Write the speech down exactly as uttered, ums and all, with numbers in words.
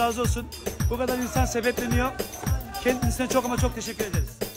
razı olsun. Bu kadar insan sebepleniyor. Kendisine çok ama çok teşekkür ederiz.